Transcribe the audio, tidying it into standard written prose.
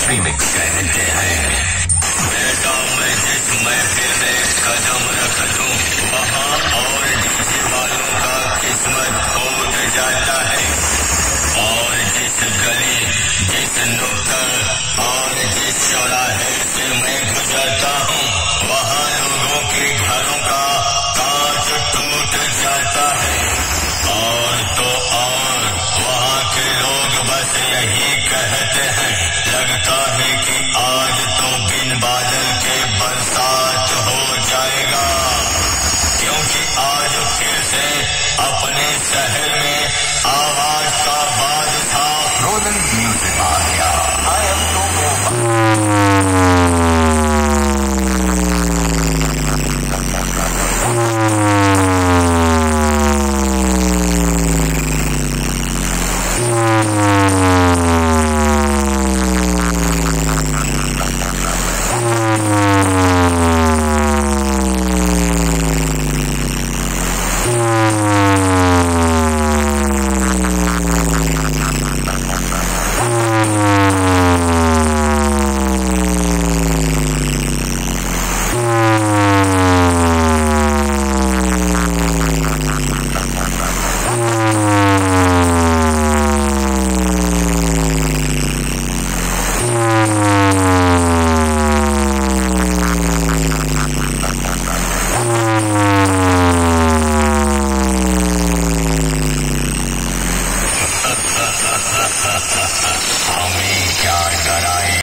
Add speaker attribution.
Speaker 1: Remix कहते हैं बेटा मैं जिस महफिल में कदम रख दूं वहाँ और जीने वालों का किस्मत फूट जाता है। और जिस गली, जिस नुक्कड़ और जिस चौराहे से मैं गुजरता हूँ वहाँ लोगों के घरों का कांच टूट जाता है। और तो और वहाँ के लोग बस यही कहते हैं लगता है कि आज तो बिन बादल के बरसात हो जाएगा, क्योंकि आज फिर से अपने शहर में आवाज का बादशाह रोलन म्यूजिक आ गया। आई एम हमें क्या डराए।